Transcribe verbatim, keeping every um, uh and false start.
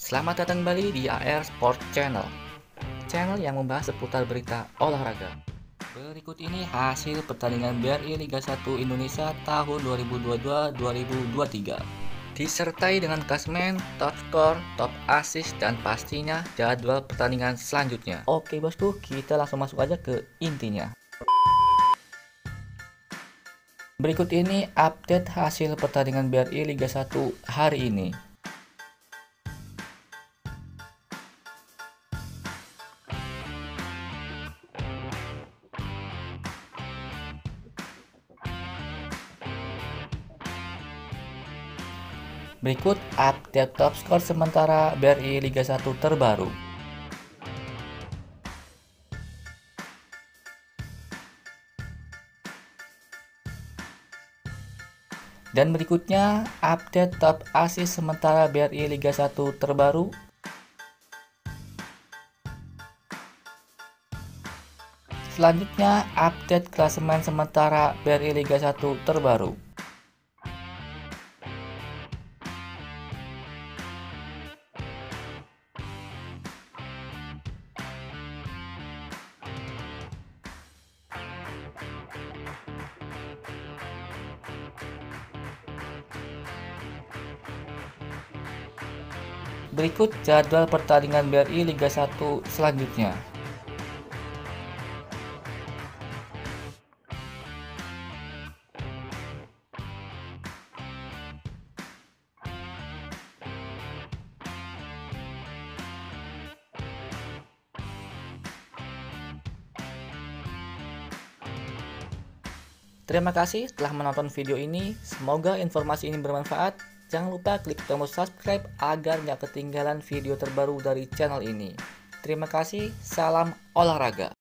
Selamat datang kembali di A R Sport Channel, channel yang membahas seputar berita olahraga. Berikut ini hasil pertandingan B R I Liga satu Indonesia tahun dua ribu dua puluh dua dua ribu dua puluh tiga. Disertai dengan klasemen, top skor, top assist, dan pastinya jadwal pertandingan selanjutnya. Oke bosku, kita langsung masuk aja ke intinya. Berikut ini update hasil pertandingan B R I Liga satu hari ini. Berikut update top skor sementara B R I Liga satu terbaru. Dan berikutnya update top assist sementara B R I Liga satu terbaru. Selanjutnya update klasemen sementara B R I Liga satu terbaru. Berikut jadwal pertandingan B R I Liga satu selanjutnya. Terima kasih telah menonton video ini. Semoga informasi ini bermanfaat. Jangan lupa klik tombol subscribe agar nggak ketinggalan video terbaru dari channel ini. Terima kasih, salam olahraga.